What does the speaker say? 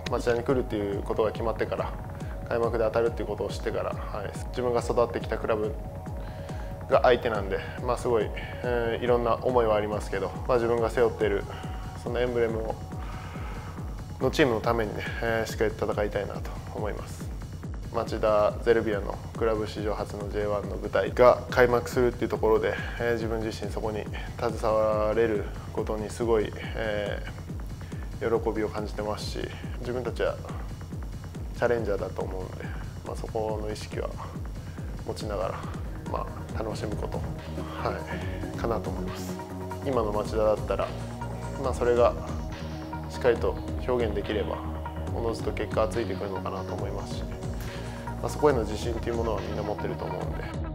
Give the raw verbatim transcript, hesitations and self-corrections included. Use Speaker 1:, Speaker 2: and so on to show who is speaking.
Speaker 1: 町田に来るっていうことが決まってから、開幕で当たるっていうことを知ってから、はい、自分が育ってきたクラブが相手なんで、まあ、すごい、えー、いろんな思いはありますけど、まあ、自分が背負っているそのエンブレムをのチームのためにね、えー、しっかり戦いたいなと思います。町田ゼルビアのクラブ史上初の ジェイワン の舞台が開幕するっていうところで、えー、自分自身そこに携われることにすごい、えー、喜びを感じてますし、自分たちはチャレンジャーだと思うので、まあ、そこの意識は持ちながら、まあ、楽しむこと、はい、かなと思います。今の町田だったら、まあ、それがしっかりと表現できればおのずと結果はついてくるのかなと思いますし、まあ、そこへの自信というものはみんな持ってると思うんで。